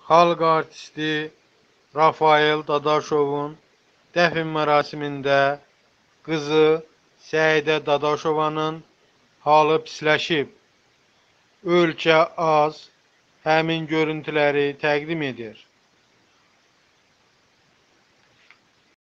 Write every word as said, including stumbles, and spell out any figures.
Xalq artisti Rafael Dadaşovun dəfn mərasimində qızı Səidə Dadaşovanın halı pisləşib. Ölkə A Z həmin görüntüləri təqdim edir.